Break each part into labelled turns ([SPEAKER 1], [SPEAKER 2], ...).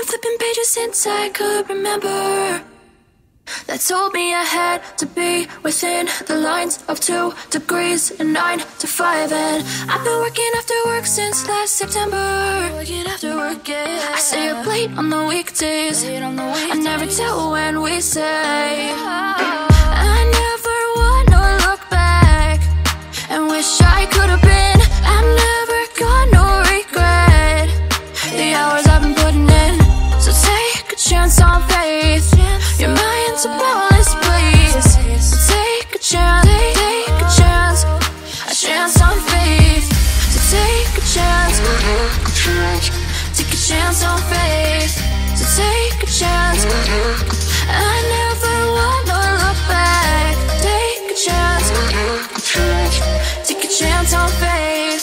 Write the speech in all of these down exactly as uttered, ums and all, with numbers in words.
[SPEAKER 1] flipping pages since I could remember, that told me I had to be within the lines of two degrees and nine to five. And I've been working after work since last September. Working after work, yeah. I stay up late on the weekdays. Late on the weekdays. I never tell when we say. I never wanna look back and wish I could have been. I'm never gonna regret the hours I've been putting in. So take a chance on faith. Your mind's a bonus, please. So take a chance, take a chance, a chance on faith. So take a chance, take a chance on faith. So take a chance. I never wanna look back. Take a chance, take a chance on faith.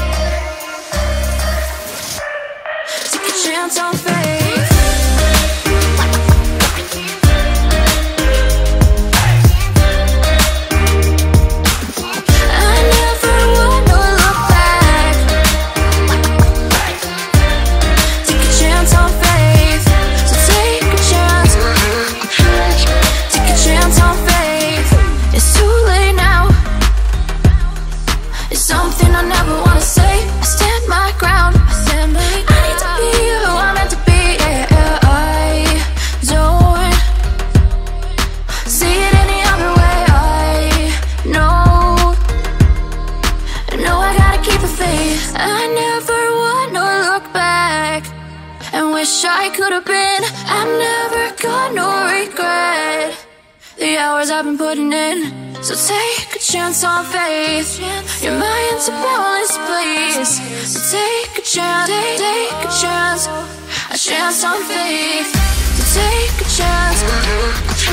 [SPEAKER 1] Take a chance on faith. I never wanna look back and wish I could have been. I'm never gonna regret the hours I've been putting in. So take a chance on faith. Your mind's a bonus, please. So take a chance, take, take a chance, a chance on faith. So take a chance,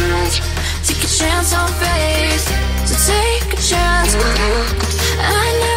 [SPEAKER 1] take a chance on faith. So take a chance. I know